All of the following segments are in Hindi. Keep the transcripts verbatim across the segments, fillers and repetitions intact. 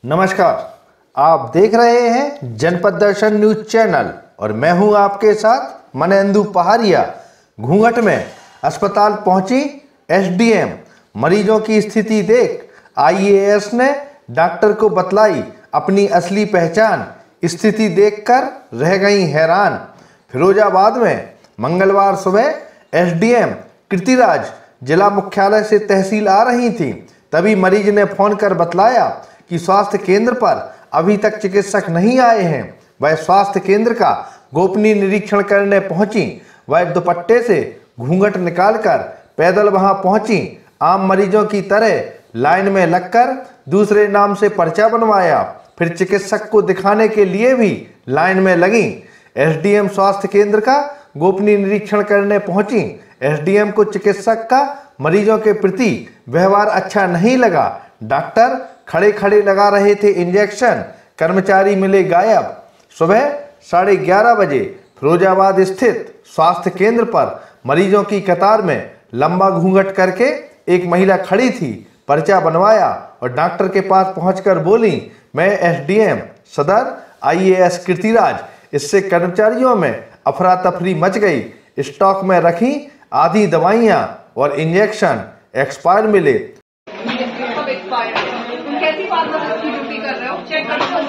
नमस्कार, आप देख रहे हैं जनपद दर्शन न्यूज चैनल और मैं हूं आपके साथ मनेंदु पहाड़िया। घूंघट में अस्पताल पहुंची एसडीएम, मरीजों की स्थिति देख आईएएस ने डॉक्टर को बतलाई अपनी असली पहचान। स्थिति देखकर रह गई हैरान। फिरोजाबाद में मंगलवार सुबह एसडीएम कीर्तिराज जिला मुख्यालय से तहसील आ रही थी, तभी मरीज ने फोन कर बतलाया कि स्वास्थ्य केंद्र पर अभी तक चिकित्सक नहीं आए हैं। वह स्वास्थ्य केंद्र का गोपनीय निरीक्षण करने पहुंची। वह दुपट्टे से घूंघट निकालकर पैदल वहां पहुंची। आम मरीजों की तरह लाइन में लगकर दूसरे नाम से पर्चा बनवाया, फिर चिकित्सक को दिखाने के लिए भी लाइन में लगी। एसडीएम स्वास्थ्य केंद्र का गोपनीय निरीक्षण करने पहुंची। एसडीएम को चिकित्सक का मरीजों के प्रति व्यवहार अच्छा नहीं लगा। डॉक्टर खड़े खड़े लगा रहे थे इंजेक्शन। कर्मचारी मिले गायब। सुबह साढ़े ग्यारह बजे फिरोजाबाद स्थित स्वास्थ्य केंद्र पर मरीजों की कतार में लंबा घूंघट करके एक महिला खड़ी थी। पर्चा बनवाया और डॉक्टर के पास पहुंचकर बोली, मैं एसडीएम सदर आईएएस कीर्तिराज। इससे कर्मचारियों में अफरा तफरी मच गई। स्टॉक में रखी आधी दवाइयां और इंजेक्शन एक्सपायर मिले। कैसी फार्मासिस्ट की ड्यूटी कर रहे हो? चेक कर लो।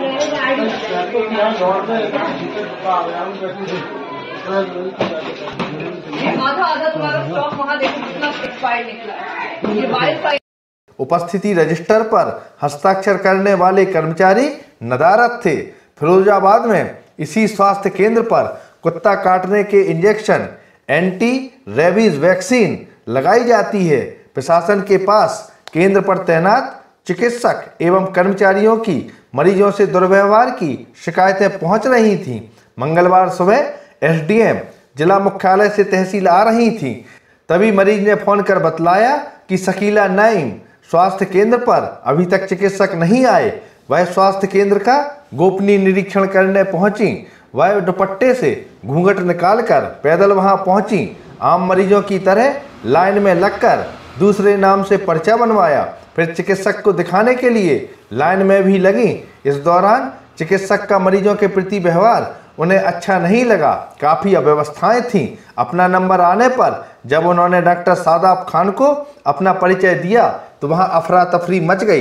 आधा आधा तुम्हारा स्टॉक वहाँ देखो कितना एक्सपायर निकला है। ये बाइस उपस्थिति रजिस्टर पर हस्ताक्षर करने वाले कर्मचारी नदारत थे। फिरोजाबाद में इसी स्वास्थ्य केंद्र पर कुत्ता काटने के इंजेक्शन, एंटी रेबीज वैक्सीन लगाई जाती है। प्रशासन के पास केंद्र पर तैनात चिकित्सक एवं कर्मचारियों की मरीजों से दुर्व्यवहार की शिकायतें पहुंच रही थीं। मंगलवार सुबह एसडीएम जिला मुख्यालय से तहसील आ रही थी, तभी मरीज ने फोन कर बतलाया कि शकीला नईम स्वास्थ्य केंद्र पर अभी तक चिकित्सक नहीं आए। वह स्वास्थ्य केंद्र का गोपनीय निरीक्षण करने पहुंची। वह दुपट्टे से घूंघट निकालकर पैदल वहां पहुंची। आम मरीजों की तरह लाइन में लगकर दूसरे नाम से पर्चा बनवाया, फिर चिकित्सक को दिखाने के लिए लाइन में भी लगी। इस दौरान चिकित्सक का मरीजों के प्रति व्यवहार उन्हें अच्छा नहीं लगा। काफ़ी अव्यवस्थाएं थीं। अपना नंबर आने पर जब उन्होंने डॉक्टर सादाब खान को अपना परिचय दिया तो वहां अफरा तफरी मच गई।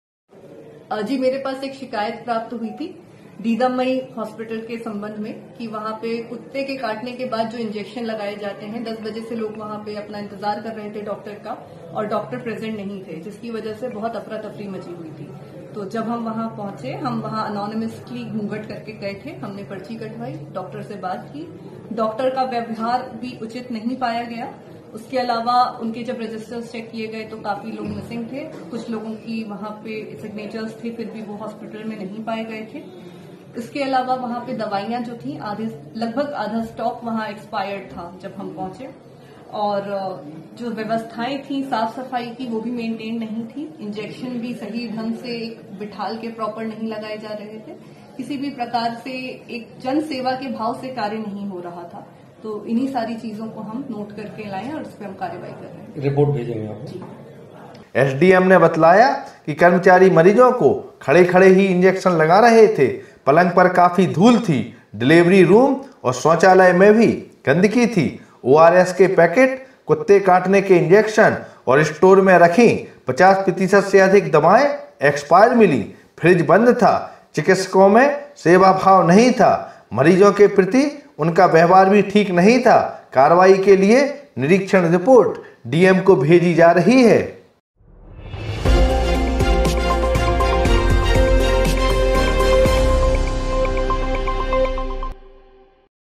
जी, मेरे पास एक शिकायत प्राप्त हुई थी दीदामई हॉस्पिटल के संबंध में कि वहां पे कुत्ते के काटने के बाद जो इंजेक्शन लगाए जाते हैं, दस बजे से लोग वहां पे अपना इंतजार कर रहे थे डॉक्टर का और डॉक्टर प्रेजेंट नहीं थे, जिसकी वजह से बहुत अफरा तफरी मची हुई थी। तो जब हम वहां पहुंचे, हम वहां अनोनिमसली घूंघट करके गए थे। हमने पर्ची कटवाई, डॉक्टर से बात की। डॉक्टर का व्यवहार भी उचित नहीं पाया गया। उसके अलावा उनके जब रजिस्टर्स चेक किए गए तो काफी लोग मिसिंग थे। कुछ लोगों की वहां पे सिग्नेचर्स थे, फिर भी वो हॉस्पिटल में नहीं पाए गए थे। इसके अलावा वहां पे दवाइयां जो थी, आधे लगभग आधा स्टॉक वहां एक्सपायर्ड था जब हम पहुंचे। और जो व्यवस्थाएं थी साफ सफाई की, वो भी मेंटेन नहीं थी। इंजेक्शन भी सही ढंग से बिठाल के प्रॉपर नहीं लगाए जा रहे थे। किसी भी प्रकार से एक जन सेवा के भाव से कार्य नहीं हो रहा था। तो इन्हीं सारी चीजों को हम नोट करके लाए और उस पर हम कार्रवाई कर रहे हैं। रिपोर्ट भेजेंगे आप? जी। एसडीएम ने बतलाया कि कर्मचारी मरीजों को खड़े खड़े ही इंजेक्शन लगा रहे थे। पलंग पर काफी धूल थी। डिलीवरी रूम और शौचालय में भी गंदगी थी। ओआरएस के पैकेट, कुत्ते काटने के इंजेक्शन और स्टोर में रखी पचास प्रतिशत से अधिक दवाएं एक्सपायर मिली। फ्रिज बंद था। चिकित्सकों में सेवा भाव नहीं था। मरीजों के प्रति उनका व्यवहार भी ठीक नहीं था। कार्रवाई के लिए निरीक्षण रिपोर्ट डीएम को भेजी जा रही है।